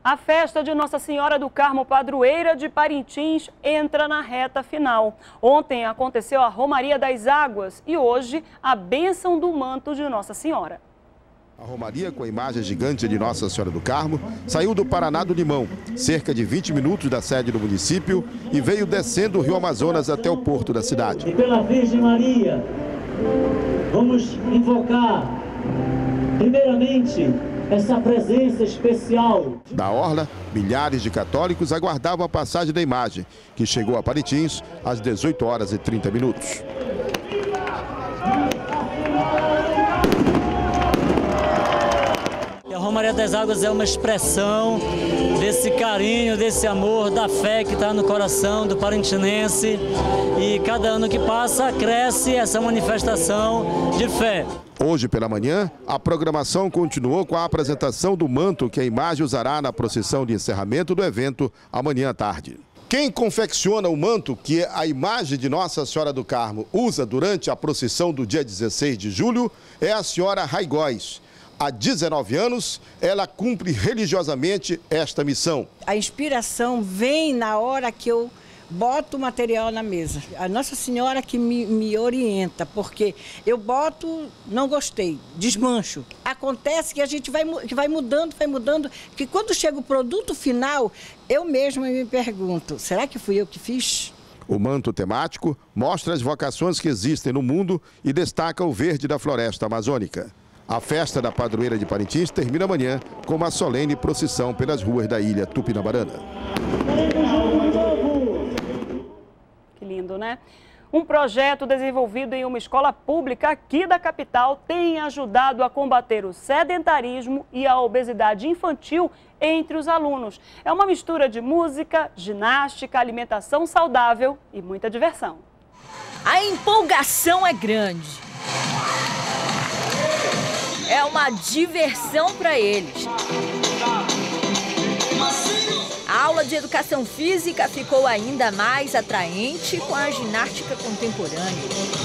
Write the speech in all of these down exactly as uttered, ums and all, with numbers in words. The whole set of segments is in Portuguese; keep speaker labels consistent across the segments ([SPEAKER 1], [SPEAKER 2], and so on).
[SPEAKER 1] A festa de Nossa Senhora do Carmo Padroeira de Parintins entra na reta final. Ontem aconteceu a Romaria das Águas e hoje a bênção do manto de Nossa Senhora.
[SPEAKER 2] A Romaria, com a imagem gigante de Nossa Senhora do Carmo, saiu do Paraná do Limão, cerca de vinte minutos da sede do município, e veio descendo o Rio Amazonas até o porto da cidade.
[SPEAKER 3] E pela Virgem Maria, vamos invocar, primeiramente, essa presença especial.
[SPEAKER 2] Da orla, milhares de católicos aguardavam a passagem da imagem, que chegou a Parintins às dezoito horas e trinta minutos.
[SPEAKER 4] A Romaria das Águas é uma expressão desse carinho, desse amor, da fé que está no coração do parintinense. E cada ano que passa, cresce essa manifestação de fé.
[SPEAKER 2] Hoje pela manhã, a programação continuou com a apresentação do manto que a imagem usará na procissão de encerramento do evento amanhã à tarde. Quem confecciona o manto que a imagem de Nossa Senhora do Carmo usa durante a procissão do dia dezesseis de julho é a senhora Raigóis. Há dezenove anos, ela cumpre religiosamente esta missão.
[SPEAKER 5] A inspiração vem na hora que eu boto o material na mesa. A Nossa Senhora que me, me orienta, porque eu boto, não gostei, desmancho. Acontece que a gente vai, que vai mudando, vai mudando, que quando chega o produto final, eu mesma me pergunto, será que fui eu que fiz?
[SPEAKER 2] O manto temático mostra as vocações que existem no mundo e destaca o verde da floresta amazônica. A festa da padroeira de Parintins termina amanhã com uma solene procissão pelas ruas da ilha Tupinabarana.
[SPEAKER 1] Que lindo, né? Um projeto desenvolvido em uma escola pública aqui da capital tem ajudado a combater o sedentarismo e a obesidade infantil entre os alunos. É uma mistura de música, ginástica, alimentação saudável e muita diversão.
[SPEAKER 6] A empolgação é grande. É uma diversão para eles. A aula de educação física ficou ainda mais atraente com a ginástica contemporânea.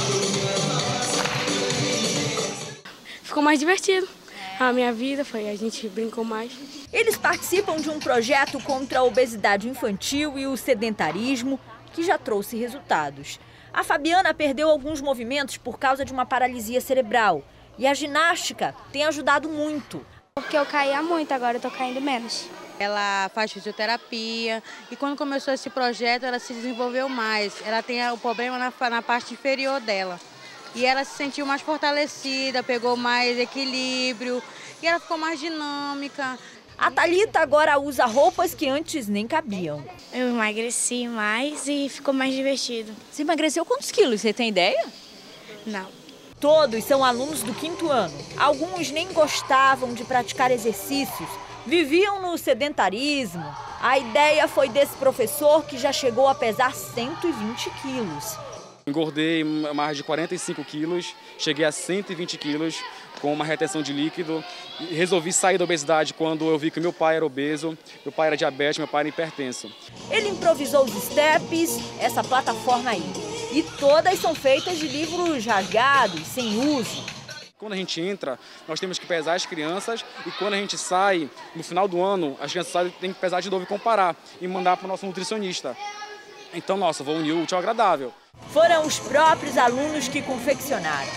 [SPEAKER 7] Ficou mais divertido. A minha vida foi, a gente brincou mais.
[SPEAKER 6] Eles participam de um projeto contra a obesidade infantil e o sedentarismo que já trouxe resultados. A Fabiana perdeu alguns movimentos por causa de uma paralisia cerebral. E a ginástica tem ajudado muito.
[SPEAKER 7] Porque eu caía muito, agora eu tô caindo menos.
[SPEAKER 8] Ela faz fisioterapia e quando começou esse projeto ela se desenvolveu mais. Ela tem o problema na, na parte inferior dela. E ela se sentiu mais fortalecida, pegou mais equilíbrio e ela ficou mais dinâmica.
[SPEAKER 6] A Thalita agora usa roupas que antes nem cabiam.
[SPEAKER 7] Eu emagreci mais e ficou mais divertido.
[SPEAKER 6] Você emagreceu quantos quilos, você tem ideia?
[SPEAKER 7] Não.
[SPEAKER 6] Todos são alunos do quinto ano. Alguns nem gostavam de praticar exercícios, viviam no sedentarismo. A ideia foi desse professor que já chegou a pesar cento e vinte quilos.
[SPEAKER 9] Engordei mais de quarenta e cinco quilos, cheguei a cento e vinte quilos com uma retenção de líquido. E resolvi sair da obesidade quando eu vi que meu pai era obeso, meu pai era diabético, meu pai era hipertenso.
[SPEAKER 6] Ele improvisou os steps, essa plataforma aí. E todas são feitas de livros rasgados, sem uso.
[SPEAKER 9] Quando a gente entra, nós temos que pesar as crianças e quando a gente sai, no final do ano, as crianças têm que pesar de novo e comparar e mandar para o nosso nutricionista. Então, nossa, vou unir o útil ao agradável.
[SPEAKER 6] Foram os próprios alunos que confeccionaram.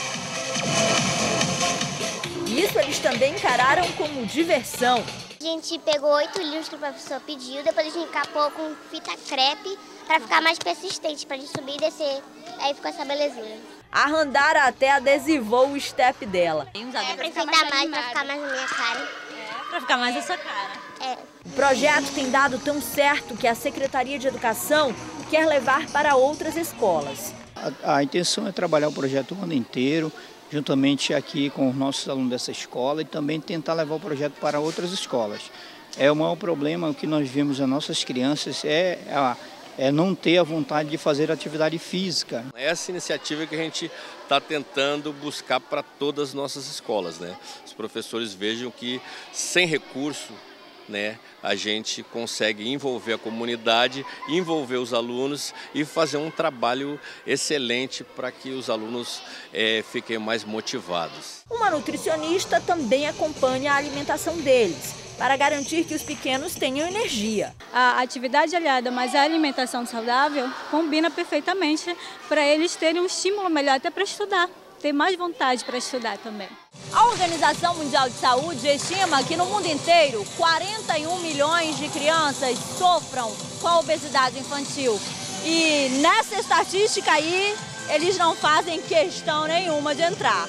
[SPEAKER 6] Isso eles também encararam como diversão.
[SPEAKER 10] A gente pegou oito livros que o professor pediu, depois a gente encapou com fita crepe para ficar mais persistente, para a gente subir e descer. Aí ficou essa belezinha.
[SPEAKER 6] A Randara até adesivou o step dela.
[SPEAKER 10] É, para enfeitar mais, para ficar mais na minha cara.
[SPEAKER 6] É, para ficar mais na sua cara.
[SPEAKER 10] É.
[SPEAKER 6] O projeto tem dado tão certo que a Secretaria de Educação quer levar para outras escolas.
[SPEAKER 11] A, a intenção é trabalhar o projeto o ano inteiro, juntamente aqui com os nossos alunos dessa escola e também tentar levar o projeto para outras escolas. É o maior problema que nós vemos nas nossas crianças é, a, é não ter a vontade de fazer atividade física.
[SPEAKER 12] Essa iniciativa que a gente está tentando buscar para todas as nossas escolas, né? Os professores vejam que sem recurso né, a gente consegue envolver a comunidade, envolver os alunos e fazer um trabalho excelente para que os alunos é, fiquem mais motivados.
[SPEAKER 6] Uma nutricionista também acompanha a alimentação deles, para garantir que os pequenos tenham energia.
[SPEAKER 13] A atividade aliada, mas a alimentação saudável, combina perfeitamente para eles terem um estímulo melhor até para estudar, ter mais vontade para estudar também.
[SPEAKER 6] A Organização Mundial de Saúde estima que no mundo inteiro, quarenta e um milhões de crianças sofram com a obesidade infantil. E nessa estatística aí, eles não fazem questão nenhuma de entrar.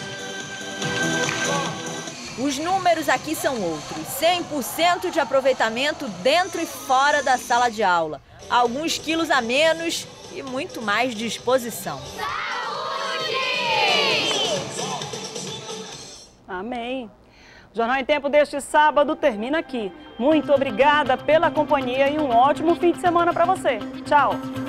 [SPEAKER 6] Os números aqui são outros, cem por cento de aproveitamento dentro e fora da sala de aula. Alguns quilos a menos e muito mais disposição.
[SPEAKER 1] Amém. O Jornal em Tempo deste sábado termina aqui. Muito obrigada pela companhia e um ótimo fim de semana para você. Tchau.